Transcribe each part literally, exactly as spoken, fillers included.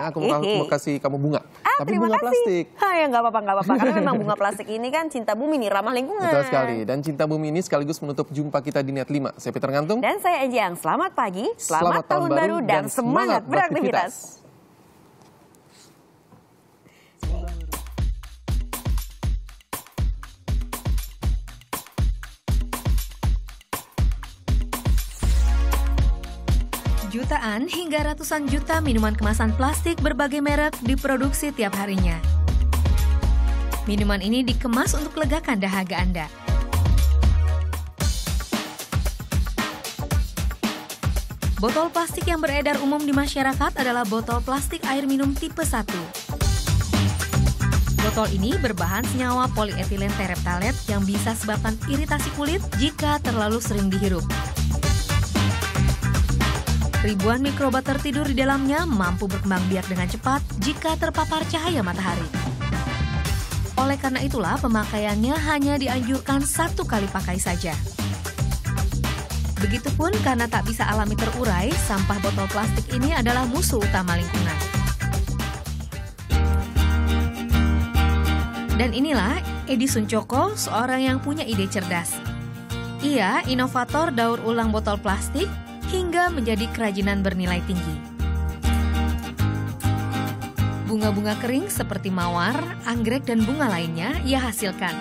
Sekarang aku mau, mau kasih kamu bunga. Ah, Tapi bunga kasih. plastik. Ha, ya nggak apa-apa, nggak apa-apa. Karena memang bunga plastik ini kan cinta bumi nih, ramah lingkungan. Betul sekali. Dan cinta bumi ini sekaligus menutup jumpa kita di Net lima. Saya Peter Ngantung. Dan saya Enjang. Selamat pagi, selamat, selamat tahun, tahun baru, dan semangat beraktivitas. Jutaan hingga ratusan juta minuman kemasan plastik berbagai merek diproduksi tiap harinya. Minuman ini dikemas untuk legakan dahaga Anda. Botol plastik yang beredar umum di masyarakat adalah botol plastik air minum tipe satu. Botol ini berbahan senyawa polietilen tereptalet yang bisa sebabkan iritasi kulit jika terlalu sering dihirup. Ribuan mikroba tertidur di dalamnya mampu berkembang biak dengan cepat jika terpapar cahaya matahari. Oleh karena itulah pemakaiannya hanya dianjurkan satu kali pakai saja. Begitupun karena tak bisa alami terurai, sampah botol plastik ini adalah musuh utama lingkungan. Dan inilah Edi Suncoko, seorang yang punya ide cerdas. Ia inovator daur ulang botol plastik hingga menjadi kerajinan bernilai tinggi. Bunga-bunga kering seperti mawar, anggrek, dan bunga lainnya ia hasilkan.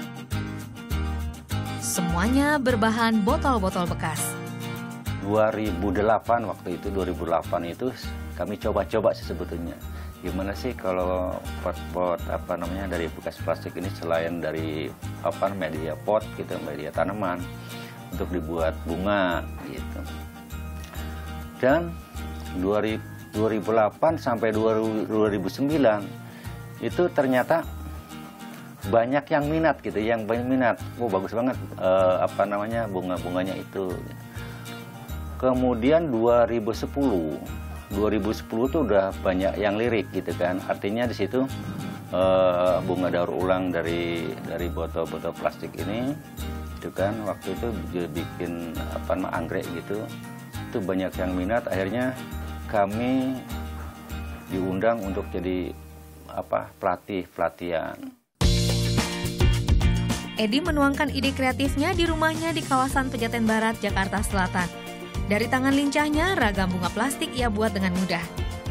Semuanya berbahan botol-botol bekas. dua ribu delapan waktu itu, dua ribu delapan itu kami coba-coba sih sebetulnya. Gimana sih kalau pot-pot apa namanya dari bekas plastik ini selain dari apa media pot gitu, media tanaman untuk dibuat bunga gitu. Dan dua ribu delapan sampai dua ribu sembilan itu ternyata banyak yang minat gitu, yang banyak minat. Oh bagus banget eh, apa namanya bunga-bunganya itu. Kemudian dua ribu sepuluh itu udah banyak yang lirik gitu kan. Artinya di situ eh, bunga daur ulang dari dari botol-botol plastik ini, itu kan waktu itu bikin apa namanya anggrek gitu. Itu banyak yang minat, akhirnya kami diundang untuk jadi apa pelatih pelatihan. Edi menuangkan ide kreatifnya di rumahnya di kawasan Pejaten Barat, Jakarta Selatan. Dari tangan lincahnya, ragam bunga plastik ia buat dengan mudah.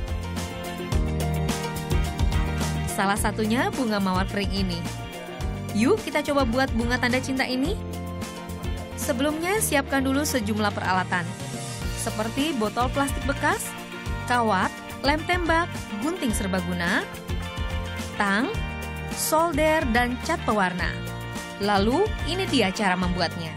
Salah satunya bunga mawar kering ini. Yuk kita coba buat bunga tanda cinta ini. Sebelumnya siapkan dulu sejumlah peralatan, seperti botol plastik bekas, kawat, lem tembak, gunting serbaguna, tang, solder, dan cat pewarna. Lalu, ini dia cara membuatnya.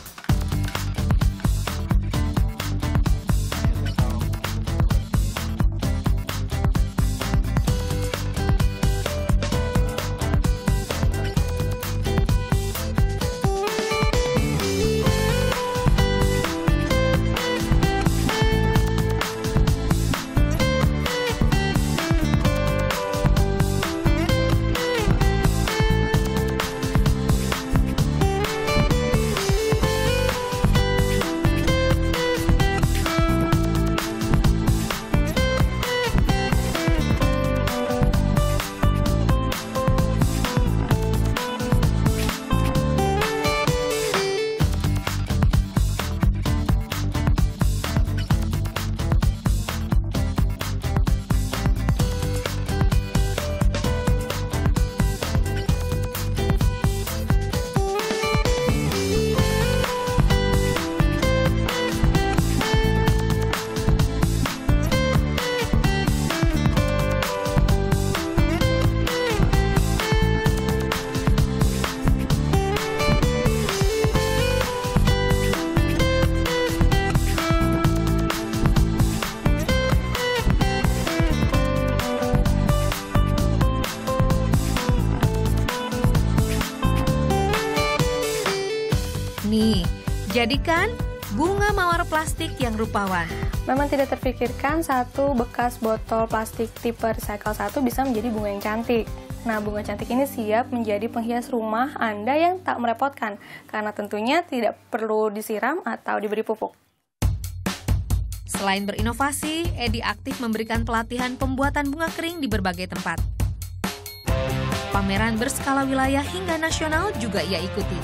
Nih, jadikan bunga mawar plastik yang rupawan. Memang tidak terpikirkan satu bekas botol plastik tipe recycle satu bisa menjadi bunga yang cantik. Nah, bunga cantik ini siap menjadi penghias rumah Anda yang tak merepotkan, karena tentunya tidak perlu disiram atau diberi pupuk. Selain berinovasi, Edi aktif memberikan pelatihan pembuatan bunga kering di berbagai tempat. Pameran berskala wilayah hingga nasional juga ia ikuti.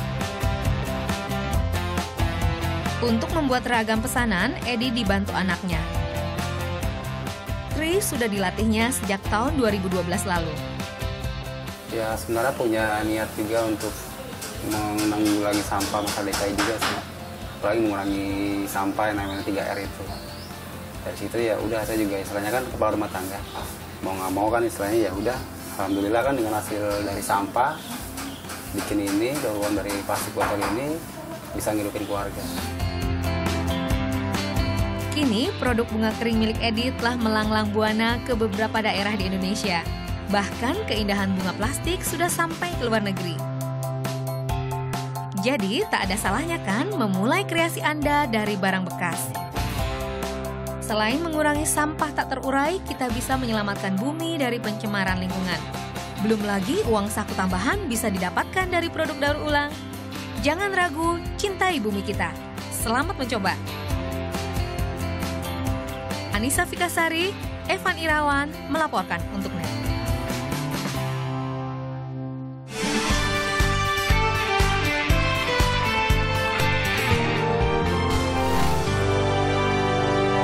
Untuk membuat ragam pesanan, Edi dibantu anaknya. Tri sudah dilatihnya sejak tahun dua ribu dua belas lalu. Ya sebenarnya punya niat juga untuk menanggulangi sampah masalah D K I juga sih. Apalagi mengurangi sampah yang namanya tiga R itu. Dari situ ya udah saya juga istilahnya kan kepala rumah tangga. Mau nggak mau kan istilahnya ya udah. Alhamdulillah kan dengan hasil dari sampah bikin ini, daur ulang dari plastik botol ini bisa ngidupin keluarga. Kini produk bunga kering milik Edi telah melanglang buana ke beberapa daerah di Indonesia. Bahkan keindahan bunga plastik sudah sampai ke luar negeri. Jadi tak ada salahnya kan memulai kreasi Anda dari barang bekas. Selain mengurangi sampah tak terurai, kita bisa menyelamatkan bumi dari pencemaran lingkungan. Belum lagi uang saku tambahan bisa didapatkan dari produk daur ulang. Jangan ragu, cintai bumi kita. Selamat mencoba. Anissa Fikasari, Evan Irawan melaporkan untuk Net.